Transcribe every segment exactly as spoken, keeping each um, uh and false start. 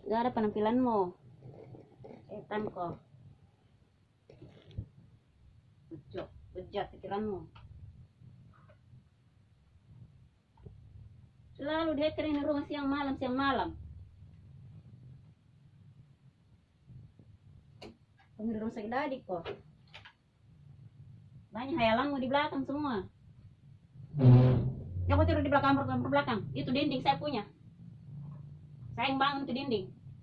Gak ada penampilanmu. Setan kok. Bejat, bejat pikiranmu. Selalu dia kering rumah siang malam, siang malam. Kamu di rumah sakit adik kok. Banyak hayalanmu di belakang semua. Yang tidur di belakang, belakang, belakang. Itu dinding saya punya. Saya yang bangun itu dinding.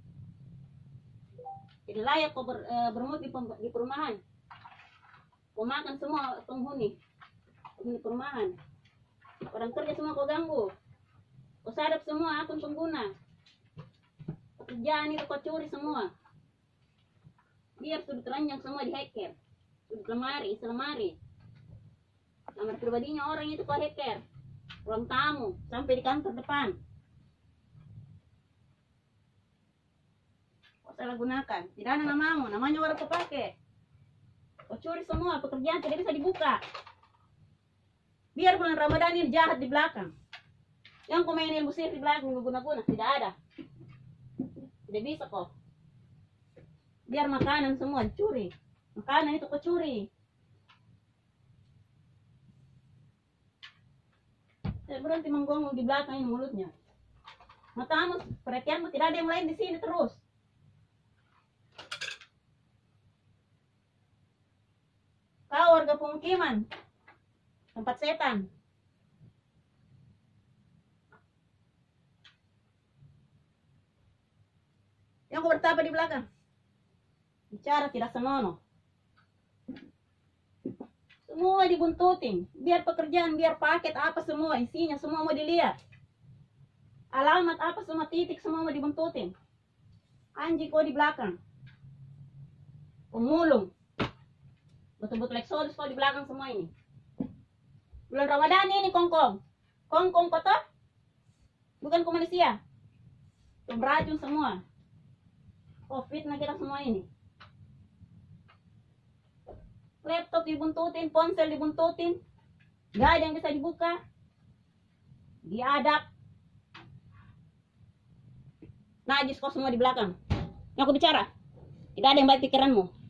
Jadi layak kok ber, e, bermut di, di perumahan. Kau makan semua penghuni. Penghuni perumahan. Orang kerja semua kau ganggu. Kau sadap semua akun pengguna. Pekerjaan itu kau curi semua. Biar sudut ranjang semua dihacker. Sudut lemari, isi lemari. Kamar pribadinya orang itu kau hacker. Ruang tamu, sampai di kantor depan. Kau salah gunakan. Tidak ada namamu, namanya orang kau pakai. Kau curi semua, pekerjaan tidak bisa dibuka. Biar bulan Ramadan ini jahat di belakang. Yang kau main ilmu sihir di belakang, guna-guna, tidak ada. Tidak bisa kok. Biar makanan semua dicuri. Makanan itu kau curi. Saya berhenti menggonggong di belakang ini mulutnya. Matamu, perhatianmu tidak ada yang lain di sini terus. Kau warga pemukiman, tempat setan. Yang kau bertapa di belakang. Bicara tidak senonoh. Semua dibuntutin. Biar pekerjaan, biar paket apa semua. Isinya semua mau dilihat. Alamat apa semua, titik semua mau dibuntutin. Anjing kau di belakang. Pemulung. Betul-betul eksodus kau di belakang semua ini. Bulan Ramadan ini kongkong. Kongkong kotor. Bukan kau manusia. Kau beracun semua. Kau fitnah kita semua ini. Laptop dibuntutin, ponsel dibuntutin. Gak ada yang bisa dibuka. Diadap. Najis kau semua di belakang. Yang aku bicara. Tidak ada yang baik pikiranmu.